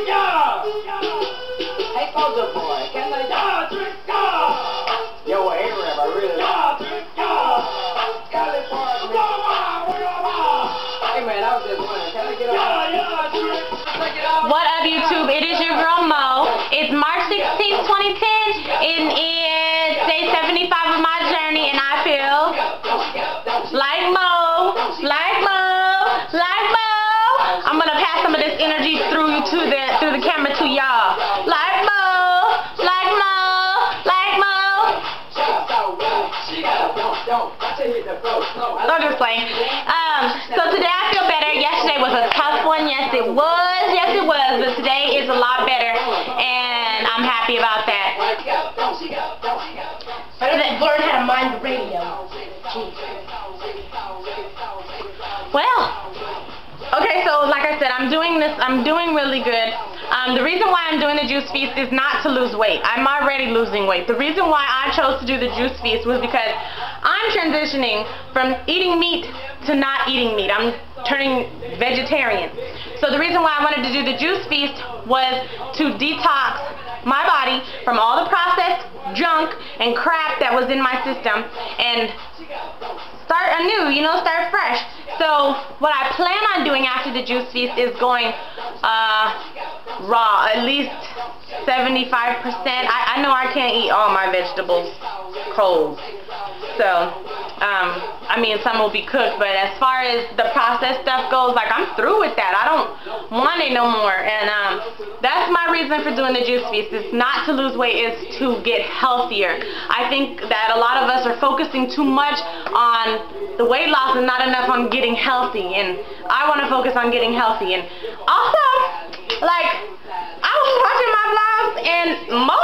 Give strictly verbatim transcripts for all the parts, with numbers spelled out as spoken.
Yeah! Hey, Soldier Boy, can I yeah, drink yeah! Yo, A-Rap, I really yeah, drink yeah! California. Hey, man, I was just wondering, can I get yeah, yeah, drink. What up, YouTube? It is your girl Mo. It's March sixteenth, twenty ten. It is day seventy-five of my journey, and I feel like Mo, like Mo, like Mo. I'm gonna pass some of this energy through to the through the camera to y'all. Like Mo, like Mo, like Mo. I'm just playing. Um, so today I feel better. Yesterday was a tough one. Yes, it was. Yes, it was. But today is a lot better, and I'm happy about that. I just learned how to mind the radio. Well, okay, so like I said, I'm doing this, I'm doing really good. Um, the reason why I'm doing the juice feast is not to lose weight. I'm already losing weight. The reason why I chose to do the juice feast was because I'm transitioning from eating meat to not eating meat. I'm turning vegetarian. So the reason why I wanted to do the juice feast was to detox my body from all the processed junk and crap that was in my system and start anew, you know, start fresh. So what I plan on doing after the juice feast is going uh, raw, at least seventy-five percent. I, I know I can't eat all my vegetables cold. So, um, I mean, some will be cooked, but as far as the processed stuff goes, like, I'm through with that. I don't want it no more. And um, that's my reason for doing the juice feast. It's not to lose weight, it's to get healthier. I think that a lot of us are focusing too much on the weight loss and not enough on getting healthy. And I want to focus on getting healthy. And also, like, I was watching my vlogs and Mo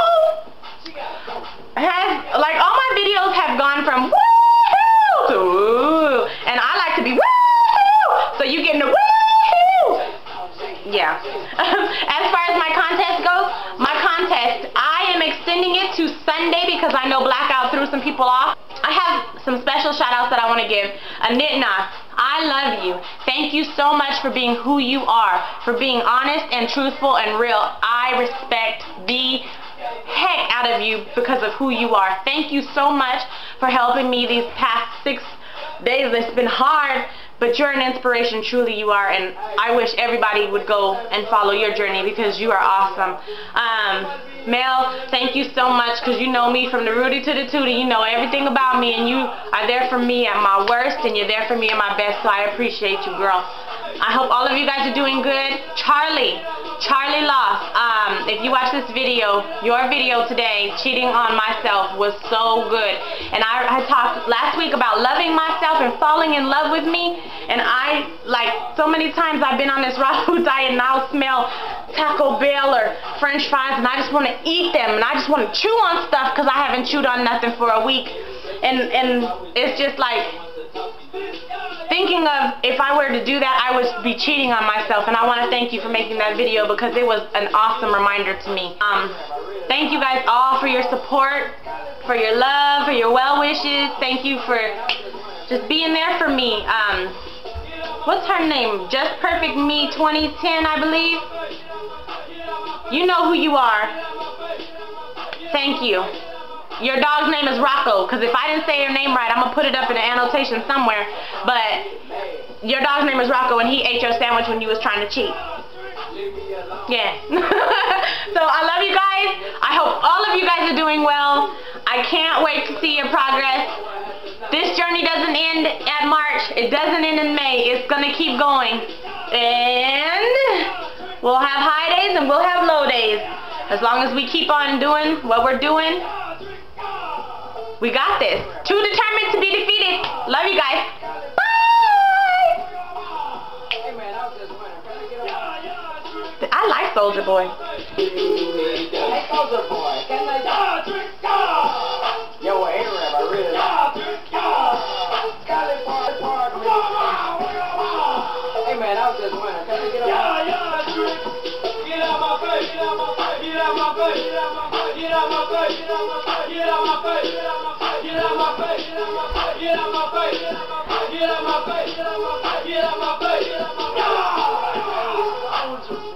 has, like, all my videos have gone from woohoo to ooh, and I like to be woohoo, so you getting the woohoo. Yeah. As far as my contest goes, my contest, I am extending it to Sunday because I know blackout threw some people off. I have some special shout outs that I want to give. Anitna, I love you. Thank you so much for being who you are, for being honest and truthful and real. I respect the heck out of you because of who you are. Thank you so much for helping me these past six days. It's been hard, but you're an inspiration, truly you are, and I wish everybody would go and follow your journey because you are awesome. Um, Mel, thank you so much because you know me from the Rudy to the Tootie. You know everything about me, and you are there for me at my worst, and you're there for me at my best, so I appreciate you, girl. I hope all of you guys are doing good. Charlie, Charlie Lost, um, if you watch this video, your video today, cheating on myself, was so good. And I, I talked last week about loving myself and falling in love with me. And I, like, so many times I've been on this raw food diet and I'll smell Taco Bell or French fries and I just want to eat them. And I just want to chew on stuff because I haven't chewed on nothing for a week. And, and it's just like, thinking of if I were to do that, I would be cheating on myself, and I want to thank you for making that video because it was an awesome reminder to me. Um, thank you guys all for your support, for your love, for your well wishes. Thank you for just being there for me. Um, what's her name? Just Perfect Me twenty ten, I believe. You know who you are. Thank you. Your dog's name is Rocco, because if I didn't say your name right, I'm going to put it up in an annotation somewhere, but your dog's name is Rocco, and he ate your sandwich when you was trying to cheat. Yeah. So I love you guys. I hope all of you guys are doing well. I can't wait to see your progress. This journey doesn't end at March. It doesn't end in May. It's going to keep going. And we'll have high days and we'll have low days. As long as we keep on doing what we're doing, we got this. Too determined to be defeated. Love you guys. Bye! I like Soldier Boy. Hey, Soldier Boy, can I yo, A-Rap, I really hey, man, I was just wondering, can I get up? Yeah, yeah, get out my face, get out my face, get out my face, get out my face, get out my face, get out my face, get out my face, get out my face, get out my face, get out my face, get out my face, get out my face, get out my face, get out my face, get out my face, get out my face.